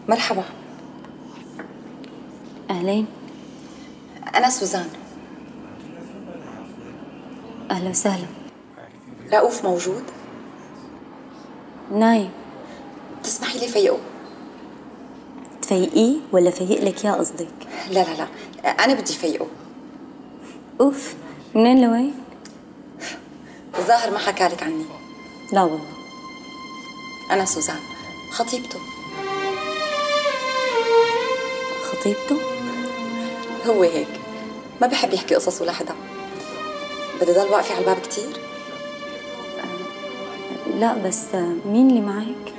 مرحبا. أهلين. أنا سوزان. أهلا وسهلا. رؤوف موجود؟ نايم. تسمحي لي فيقه؟ تفيقيه ولا فيق لك يا قصدك؟ لا لا لا، أنا بدي فيقه. أوف، منين لوين؟ الظاهر ما حكالك عني. لا والله. أنا سوزان، خطيبته. خطيبته؟ هو هيك، ما بحب يحكي قصص ولا حدا. بدي ضل واقفة على الباب كتير؟ لا بس مين اللي معك؟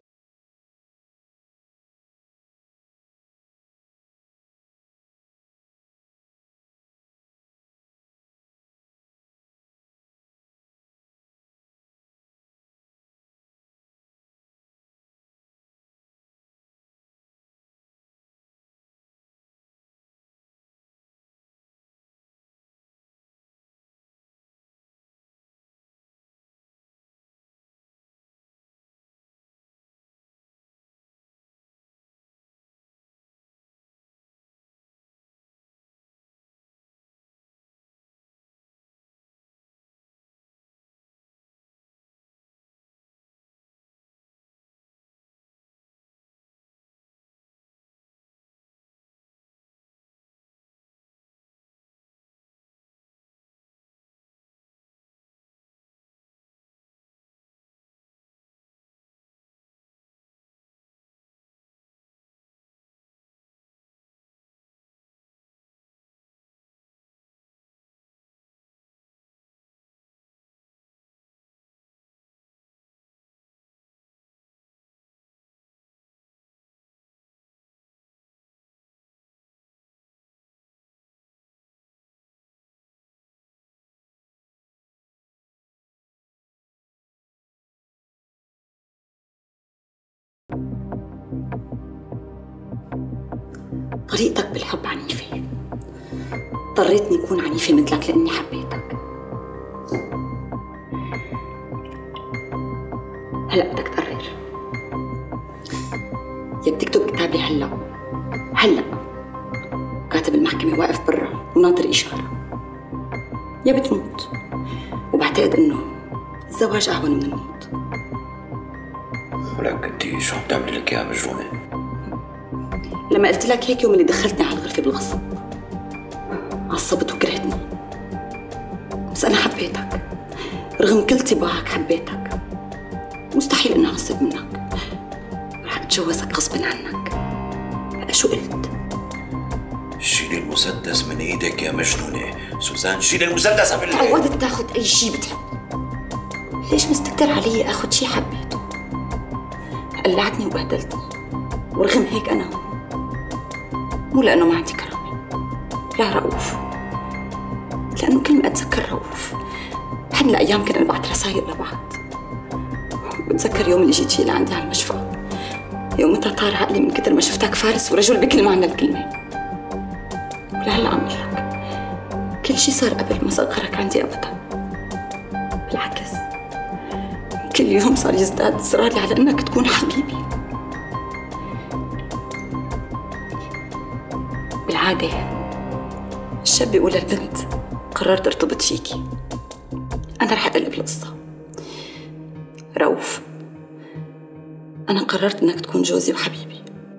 طريقتك بالحب عنيفة، اضطريتني أكون عنيفة مثلك لأني حبيتك. هلأ بدك تقرر، يا بتكتب كتابي هلأ كاتب المحكمة واقف برا وناطر إشارة، يا بتموت. وبعتقد إنه الزواج أهون من الموت. ولك انتي شو عم تعملي لك يا مجنونة؟ لما قلت لك هيك يوم اللي دخلتني على الغرفة بالغصب عصبت وكرهتني، بس أنا حبيتك رغم كل طباعك. حبيتك، مستحيل إني أعصب منك. رح أتجوزك غصبا عنك. هلا شو قلت؟ شيلي المسدس من ايدك يا مجنونة. سوزان شيلي المسدس قبل. تعودت تاخد أي شي بتحب. ليش مستكتر علي آخد شي حبيته؟ قلعتني وبهدلتني، ورغم هيك أنا هون. مو لأنه ما عندي كرامة، لا رؤوف، لأنه كل ما أتذكر رؤوف بحن لأيام كنا نبعت رسايل لبعض. بتذكر يوم اللي جيت فيه لعندي على المشفى، يومتها طار عقلي من كتر ما شفتك فارس ورجل بكل معنى الكلمة. ولهلا عم لك كل شي صار قبل ما صغرك عندي أبدا. بالعكس، كل يوم صار يزداد إصراري على إنك تكون حبيبي. بالعادة الشاب بيقول للبنت قررت ارتبط فيكي. أنا رح أقلب القصة. رؤوف، أنا قررت إنك تكون جوزي وحبيبي.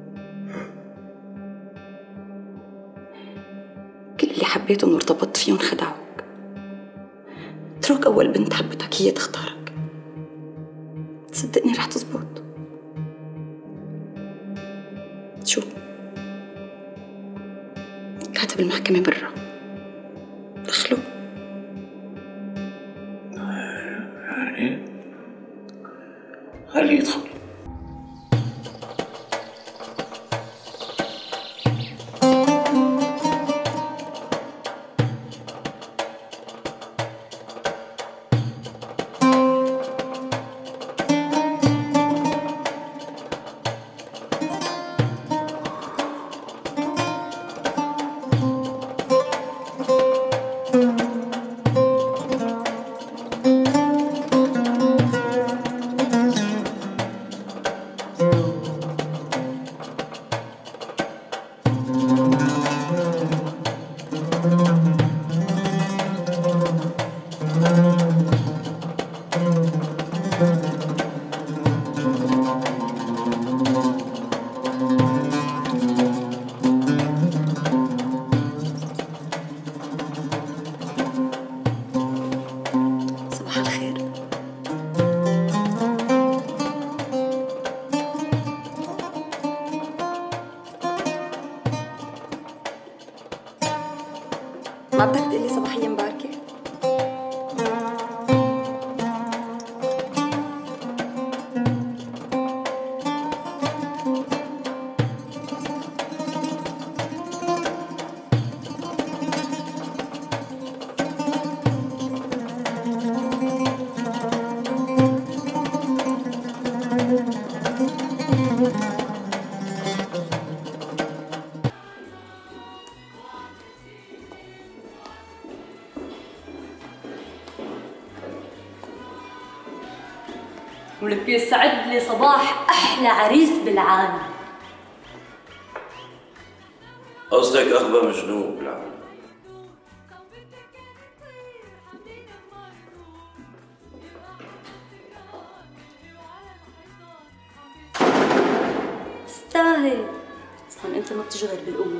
كل اللي حبيته إنه ارتبطت فيه وانخدعوك. اترك أول بنت حبتك هي تختارك، تصدقني رح تزبط. شو؟ كاتب المحكمة برا، دخلوا. يعني خليه يدخل. ما بدك تقلي صباحية مباركة؟ ولك يسعد لي صباح احلى عريس بالعالم. قصدك اغبى مجنون بالعالم. تستاهل، اصلا انت ما بتجي غير بالاول.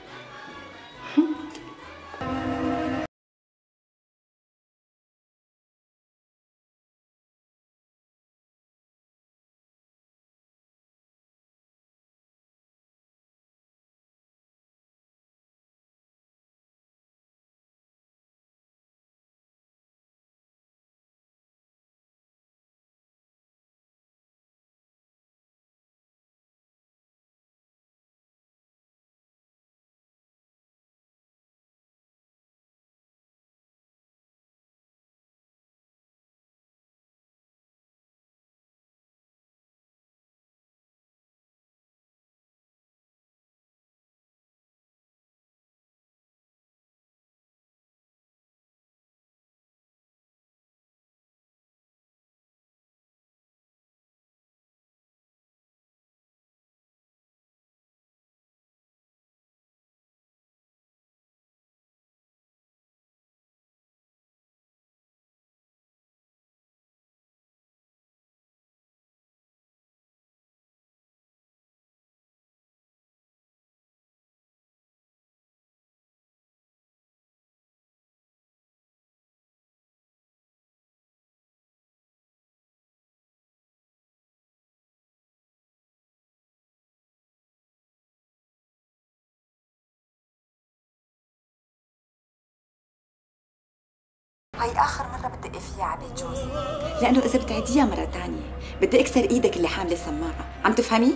هاي آخر مرة بتدقي فيها على بيت جوزي، لأنه إذا بتعيديها مرة تانية بدي أكسر إيدك اللي حاملة السماعة، عم تفهمي؟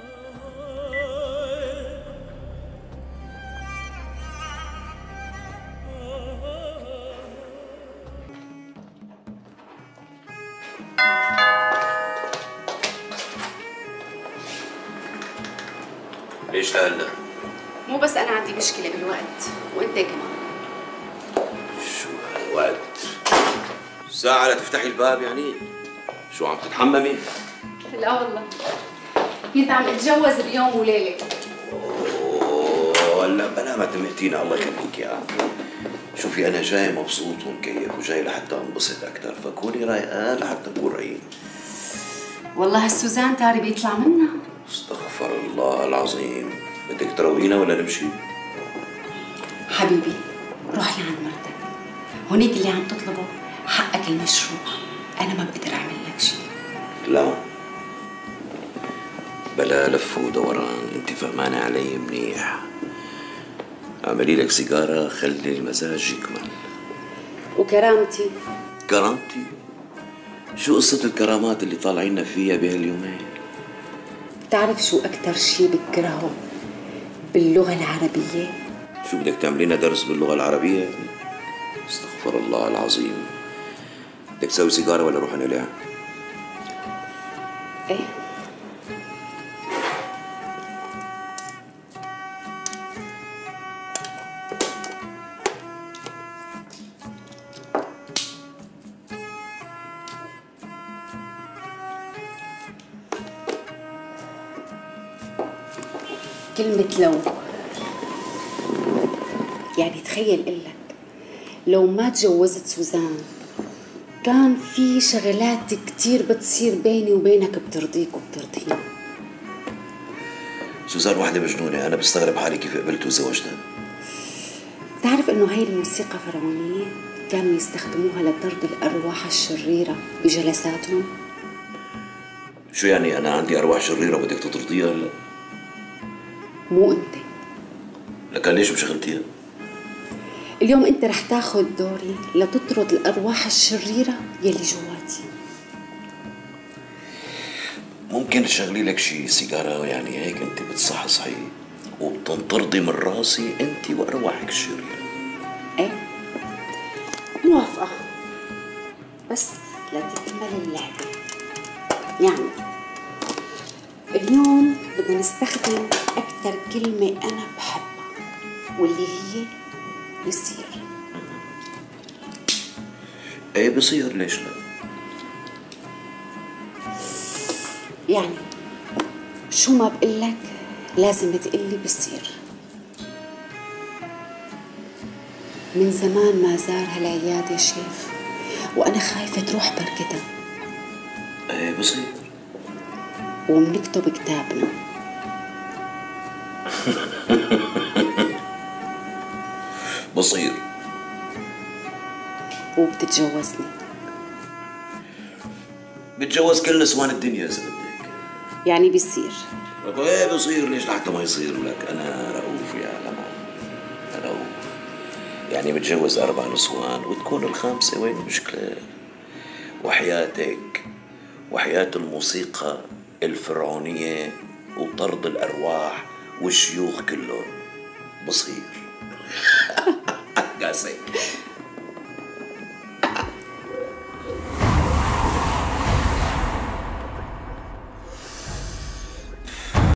ليش لهلا؟ مو بس أنا عندي مشكلة بالوقت وأنت كمان. شو هالوقت؟ ساعة لتفتحي الباب يعني؟ شو عم تتحممي؟ لا والله كنت عم اتجوز بيوم وليلة. اوه هلا بلا ما تمهتينا الله يخليك يا عم. شوفي أنا جاي مبسوط ومكيف وجاي لحتى انبسط أكثر، فكوني رايقة لحتى نكون رايقين. والله هالسوزان تاري بيطلع منها. استغفر الله العظيم، بدك تروينا ولا نمشي؟ حبيبي روح لعند مرتك، هونيك اللي عم تطلبه حقك المشروع، أنا ما بقدر أعمل لك شيء. لا بلا لف ودوران، انت فهمانة علي منيح. اعملي لك سيجارة خلي المزاج يكمل. وكرامتي؟ كرامتي؟ شو قصة الكرامات اللي طالعين فيها بهاليومين؟ بتعرف شو أكتر شيء بكرهه باللغة العربية؟ شو بدك تعملينا درس باللغة العربية؟ استغفر الله العظيم. بدك تسوي سيجارة ولا روح نلعب؟ ايه كلمة لو، يعني تخيل قلك لو ما تجوزت سوزان كان في شغلات كتير بتصير بيني وبينك بترضيك وبترضيني. سوزان واحدة مجنونة، أنا بستغرب حالي كيف قبلت وتزوجتها. بتعرف إنه هاي الموسيقى فرعونية كانوا يستخدموها لطرد الأرواح الشريرة بجلساتهم. شو يعني أنا عندي أرواح شريرة بدك تطرديها هلا؟ مو أنت. لكن ليش مشغلتيها؟ اليوم انت رح تاخد دوري لتطرد الارواح الشريره يلي جواتي. ممكن تشغلي لك شي سيجاره؟ يعني هيك انت بتصحصحي وبتنطردي من راسي انت وارواحك الشريره. ايه موافقه، بس لتكمل اللعبه. يعني اليوم بدنا نستخدم اكثر كلمه انا بحبها واللي هي بصير. ايه بصير، ليش لا؟ يعني شو ما بقلك لازم تقلي بصير. من زمان ما زار هالعيادة شيف وأنا خايفة تروح بركتها. ايه بصير. ومنكتب كتابنا. بصير. وبتتجوزني. بتجوز كل نسوان الدنيا اذا بدك. يعني بيصير. ايه بصير، ليش لحتى ما يصير لك؟ انا رؤوف يا لمعان، رؤوف. يعني بتجوز 4 نسوان وتكون الخامسة وين المشكلة؟ وحياتك وحياة الموسيقى الفرعونية وطرد الأرواح والشيوخ كلهم بصير. قاسيك.